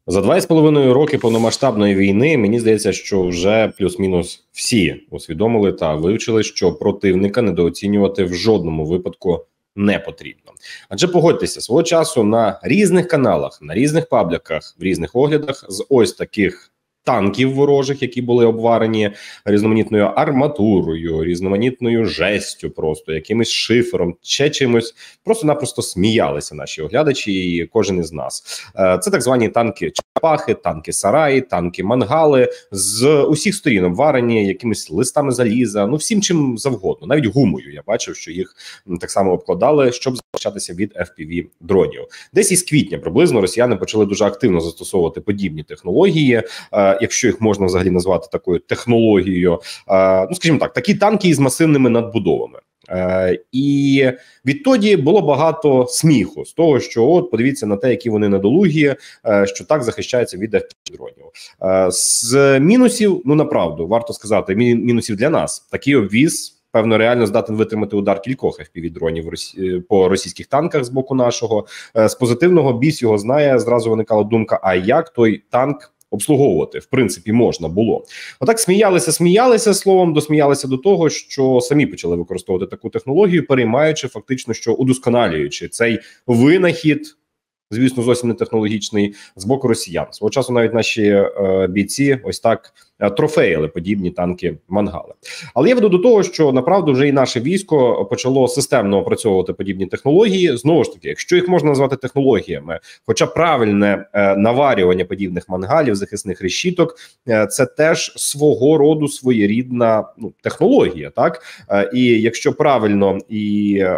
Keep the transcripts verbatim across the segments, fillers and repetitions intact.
За два з половиною роки повномасштабної війни, мені здається, що вже плюс-мінус всі усвідомили та вивчили, що противника недооцінювати в жодному випадку не потрібно. Адже погодьтеся, свого часу на різних каналах, на різних пабліках, в різних оглядах з ось таких танків ворожих, які були обварені різноманітною арматурою, різноманітною жестю, просто якимось шифером, ще чимось, просто-напросто сміялися наші оглядачі і кожен із нас. Це так звані танки Черепахи, танки Сараї, танки Мангали, з усіх сторін обварені якимись листами заліза, ну всім чим завгодно, навіть гумою. Я бачив, що їх так само обкладали, щоб захищатися від еф пі ві-дронів. Десь із квітня приблизно росіяни почали дуже активно застосовувати подібні технології, якщо їх можна взагалі назвати такою технологією, ну, скажімо так, такі танки із масивними надбудовами. І відтоді було багато сміху з того, що от подивіться на те, які вони недолугі, що так захищаються від еф пі ві-дронів. З мінусів, ну направду, варто сказати, мінусів для нас, такий обвіз певно, реально здатен витримати удар кількох еф пі ві-дронів по російських танках з боку нашого. З позитивного біс його знає, зразу виникала думка, а як той танк обслуговувати, в принципі, можна було. Отак сміялися, сміялися, словом, досміялися до того, що самі почали використовувати таку технологію, переймаючи фактично, що удосконалюючи цей винахід, звісно, зовсім не технологічний, з боку росіян. Свого часу навіть наші е, бійці ось так е, трофеїли подібні танки Мангали. Але я веду до того, що направду вже і наше військо почало системно опрацьовувати подібні технології. Знову ж таки, якщо їх можна назвати технологіями, хоча правильне е, наварювання подібних мангалів, захисних решіток, е, це теж свого роду своєрідна ну, технологія, так? Е, і якщо правильно і е,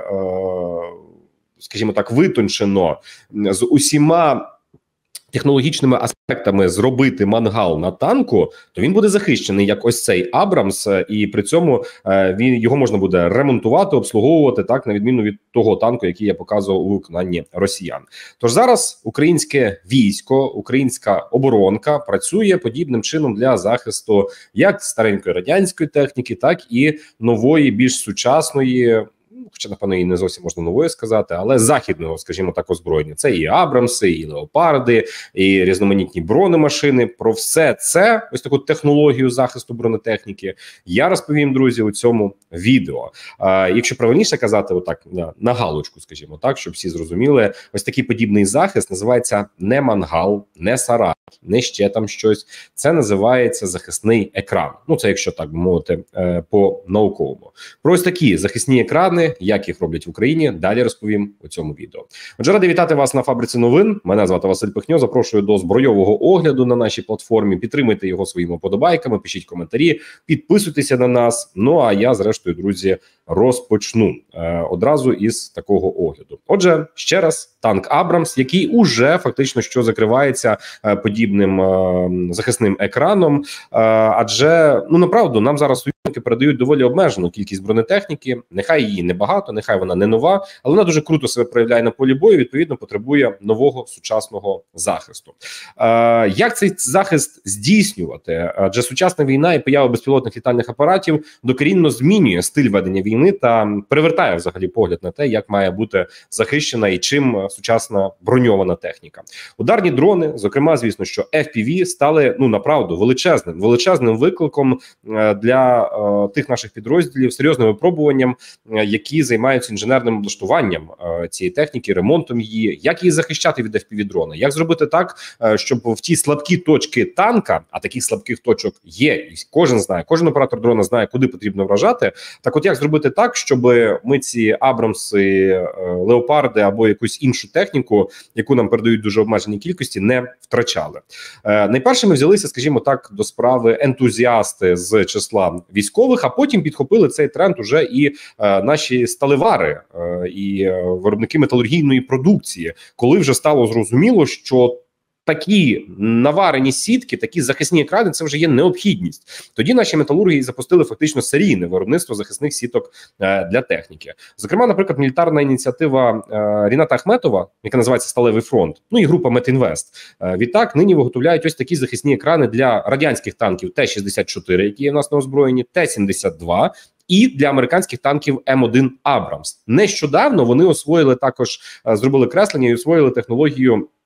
скажімо так, витончено з усіма технологічними аспектами зробити мангал на танку, то він буде захищений як ось цей Абрамс, і при цьому е, він його можна буде ремонтувати, обслуговувати, так, на відміну від того танку, який я показував у виконанні росіян. Тож зараз українське військо, українська оборонка працює подібним чином для захисту як старенької радянської техніки, так і нової, більш сучасної, хоча, напевно, і не зовсім можна новою сказати, але західного, скажімо так, озброєння. Це і Абрамси, і Леопарди, і різноманітні бронемашини. Про все це, ось таку технологію захисту бронетехніки, я розповім, друзі, у цьому відео. А, якщо правильніше казати, отак, на, на галочку, скажімо так, щоб всі зрозуміли, ось такий подібний захист називається не мангал, не сарай, не ще там щось. Це називається захисний екран. Ну, це якщо так мовити по-науковому. Про ось такі захисні екрани, як їх роблять в Україні, далі розповім у цьому відео. Отже, радий вітати вас на Фабриці новин. Мене звати Василь Пихньо. Запрошую до збройового огляду на нашій платформі. Підтримуйте його своїми подобайками, пишіть коментарі, підписуйтеся на нас. Ну, а я, зрештою, друзі, розпочну е, одразу із такого огляду. Отже, ще раз, танк Абрамс, який уже фактично що закривається е, подібним е, захисним екраном, е, адже, ну, направду, нам зараз союзники передають доволі обмежену кількість бронетехніки, нехай її небагато, нехай вона не нова, але вона дуже круто себе проявляє на полі бою, відповідно, потребує нового сучасного захисту. Е, як цей захист здійснювати? Адже сучасна війна і поява безпілотних літальних апаратів докорінно змінює стиль ведення війни та перевертає взагалі погляд на те, як має бути захищена і чим сучасна броньована техніка. Ударні дрони, зокрема, звісно, що еф пі ві стали, ну, направду, величезним, величезним викликом для е, тих наших підрозділів, серйозним випробуванням, які займаються інженерним облаштуванням е, цієї техніки, ремонтом її, як її захищати від еф пі ві-дрона, як зробити так, е, щоб в ті слабкі точки танка, а таких слабких точок є, і кожен знає, кожен оператор дрона знає, куди потрібно вражати, так от як зробити так, щоб ми ці Абрамси, е, Леопарди або якусь іншу техніку, яку нам передають дуже обмежені кількості, не втрачали. Е, найперше ми взялися, скажімо так, до справи ентузіасти з числа військових, а потім підхопили цей тренд уже і е, наші сталевари е, і е, виробники металургійної продукції, коли вже стало зрозуміло, що такі наварені сітки, такі захисні екрани – це вже є необхідність. Тоді наші металурги запустили фактично серійне виробництво захисних сіток е, для техніки. Зокрема, наприклад, мілітарна ініціатива е, Ріната Ахметова, яка називається «Сталевий фронт», ну і група Метінвест. Е, відтак, нині виготовляють ось такі захисні екрани для радянських танків Т шістдесят чотири, які є в нас на озброєнні, Т сімдесят два, і для американських танків М один Абрамс. Нещодавно вони освоїли також, е, зробили креслення і освоїли технологію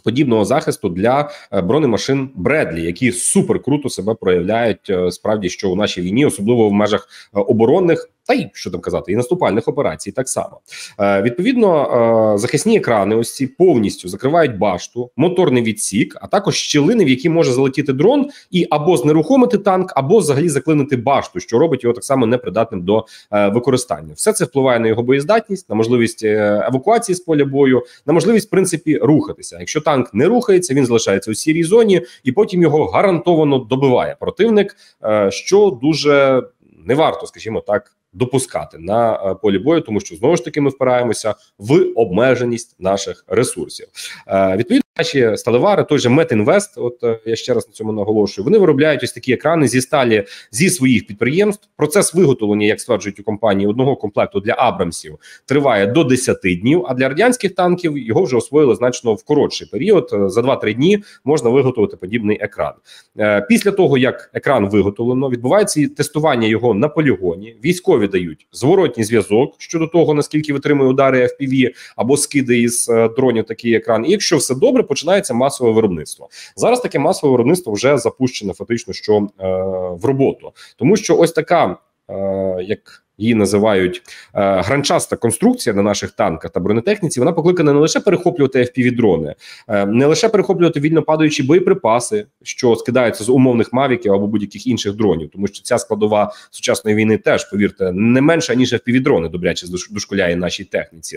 подібного захисту для бронемашин Бредлі, які супер круто себе проявляють справді, що у нашій війні, особливо в межах оборонних, та й, що там казати, і наступальних операцій так само. Е, відповідно, е, захисні екрани ось ці повністю закривають башту, моторний відсік, а також щілини, в які може залетіти дрон і або знерухомити танк, або взагалі заклинити башту, що робить його так само непридатним до е, використання. Все це впливає на його боєздатність, на можливість е, евакуації з поля бою, на можливість, в принципі, рухатися. Якщо танк не рухається, він залишається у сірій зоні, і потім його гарантовано добиває противник, е, що дуже не варто, скажімо так, допускати на полі бою, тому що знову ж таки ми впираємося в обмеженість наших ресурсів. Е, відповідно, наші сталевари, той же Метінвест, от е, я ще раз на цьому наголошую, вони виробляють ось такі екрани зі сталі зі своїх підприємств. Процес виготовлення, як стверджують у компанії, одного комплекту для Абрамсів триває до десяти днів, а для радянських танків його вже освоїли значно в коротший період. За два-три дні можна виготовити подібний екран. Е, після того, як екран виготовлено, відбувається тестування його на полігоні. Військові дають зворотній зв'язок щодо того, наскільки витримує удари еф пі ві або скиди із е, дронів такий екран. І якщо все добре, починається масове виробництво. Зараз таке масове виробництво вже запущене фактично, що е, в роботу. Тому що ось така, е, як її називають е, гранчаста конструкція на наших танках та бронетехніці, вона покликана не лише перехоплювати еф пі ві-дрони, е, не лише перехоплювати вільно падаючі боєприпаси, що скидаються з умовних мавіків або будь-яких інших дронів, тому що ця складова сучасної війни теж, повірте, не менша, ніж еф пі ві-дрони добряче дошкуляє нашій техніці.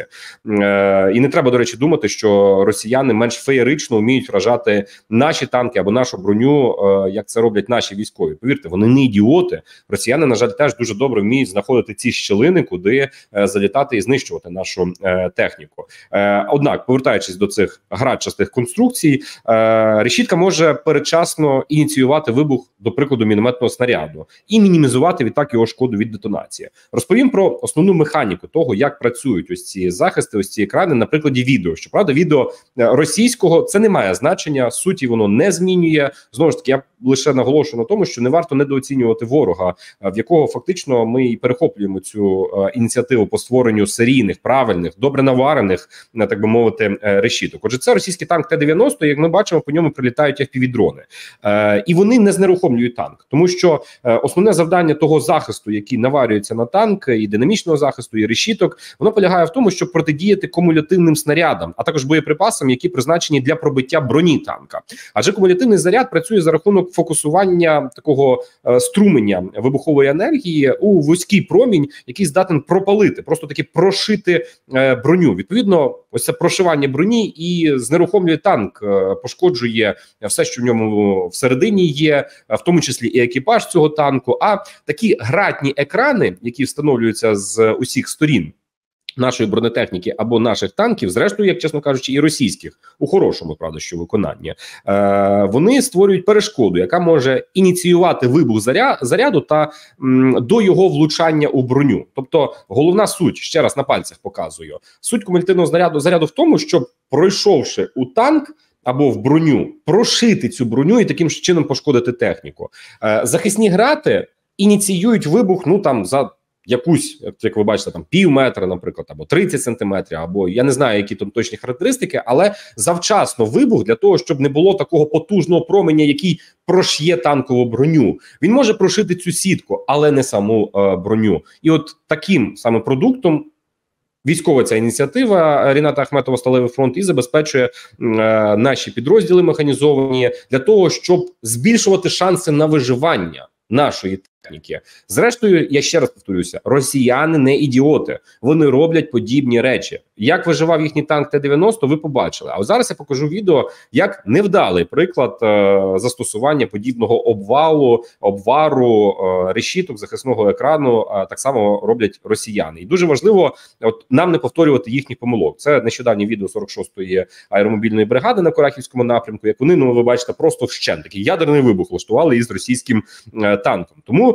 Е, і не треба, до речі, думати, що росіяни менш феєрично вміють вражати наші танки або нашу броню, е, як це роблять наші військові. Повірте, вони не ідіоти. Росіяни, на жаль, теж дуже добре вміють знаходити ці щілини, куди е, залітати і знищувати нашу е, техніку. Е, однак, повертаючись до цих градчастих конструкцій, е, решітка може передчасно ініціювати вибух, до прикладу, мінометного снаряду і мінімізувати відтак його шкоду від детонації. Розповім про основну механіку того, як працюють ось ці захисти, ось ці екрани на прикладі відео. Щоправда, відео російського це не має значення, суті воно не змінює. Знову ж таки, я лише наголошую на тому, що не варто недооцінювати ворога, в якого фактично ми і перехоплюємо цю е, ініціативу по створенню серійних, правильних, добре наварених, е, так би мовити, е, решіток. Отже, це російський танк Т дев'яносто, як ми бачимо, по ньому прилітають еф пі ві-дрони. Е, і вони не знерухомлюють танк, тому що е, основне завдання того захисту, який наварюється на танк, і динамічного захисту, і решіток, воно полягає в тому, щоб протидіяти кумулятивним снарядам, а також боєприпасам, які призначені для пробиття броні танка. Адже кумулятивний заряд працює за рахунок фокусування такого е, струменя вибухової енергії у вузький промінь, який здатен пропалити, просто таки прошити е, броню. Відповідно, ось це прошивання броні і знерухомлює танк, е, пошкоджує все, що в ньому всередині є, в тому числі і екіпаж цього танку. А такі гратні екрани, які встановлюються з усіх сторін нашої бронетехніки або наших танків, зрештою, як чесно кажучи, і російських, у хорошому, правда, що виконанні, е, вони створюють перешкоду, яка може ініціювати вибух заря, заряду та м, до його влучання у броню. Тобто головна суть, ще раз на пальцях показую, суть кумулятивного заряду, заряду в тому, щоб, пройшовши у танк або в броню, прошити цю броню і таким чином пошкодити техніку. Е, захисні грати ініціюють вибух, ну там, за якусь, як ви бачите, там пів метра, наприклад, або тридцять сантиметрів, або я не знаю, які там точні характеристики, але завчасно вибух для того, щоб не було такого потужного променя, який прошє танкову броню. Він може прошити цю сітку, але не саму е, броню. І от таким саме продуктом військова ця ініціатива Ріната Ахметова «Сталевий фронт» і забезпечує е, наші підрозділи механізовані для того, щоб збільшувати шанси на виживання нашої техніки. Зрештою, я ще раз повторюся, росіяни не ідіоти, вони роблять подібні речі. Як виживав їхній танк Т дев'яносто, ви побачили. А зараз я покажу відео, як невдалий приклад е, застосування подібного обвалу, обвару, е, решіток, захисного екрану, е, так само роблять росіяни. І дуже важливо от нам не повторювати їхніх помилок. Це нещодавнє відео сорок шостої аеромобільної бригади на Курахівському напрямку, як вони, ну ви бачите, просто вщент такий ядерний вибух влаштували із російським е, танком. Тому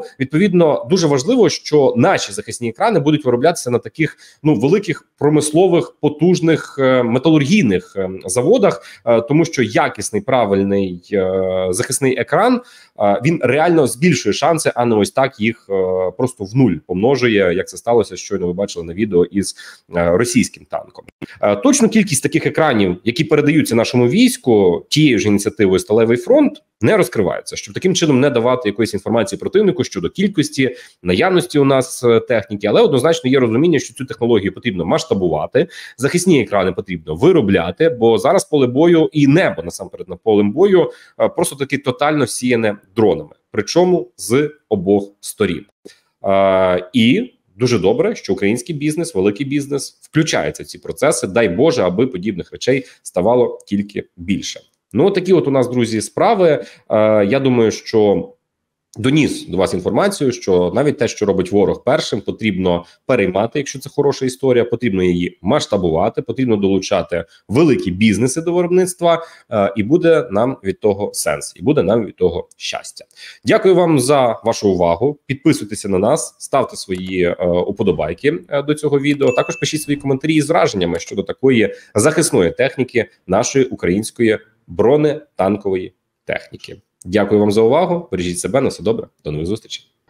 Тому відповідно дуже важливо, що наші захисні екрани будуть вироблятися на таких ну великих промислових потужних е, металургійних е, заводах, е, тому що якісний правильний е, захисний екран е, він реально збільшує шанси, а не ось так їх е, просто в нуль помножує, як це сталося. Щойно ви бачили на відео із е, російським танком. Е, точну кількість таких екранів, які передаються нашому війську, тією ж ініціативою «Сталевий фронт», не розкриваються, щоб таким чином не давати якоїсь інформації противнику щодо кількості, наявності у нас техніки, але однозначно є розуміння, що цю технологію потрібно масштабувати, захисні екрани потрібно виробляти, бо зараз поле бою і небо насамперед над полем бою просто таки тотально всіяне дронами, причому з обох сторін. А, і дуже добре, що український бізнес, великий бізнес включається в ці процеси. Дай Боже, аби подібних речей ставало тільки більше. Ну, такі от у нас, друзі, справи. Е, я думаю, що доніс до вас інформацію, що навіть те, що робить ворог першим, потрібно переймати, якщо це хороша історія, потрібно її масштабувати, потрібно долучати великі бізнеси до виробництва, е, і буде нам від того сенс, і буде нам від того щастя. Дякую вам за вашу увагу. Підписуйтеся на нас, ставте свої е, уподобайки е, до цього відео. Також пишіть свої коментарі з враженнями щодо такої захисної техніки нашої української бронетанкової техніки. Дякую вам за увагу. Бережіть себе, на все добре. До нових зустрічей.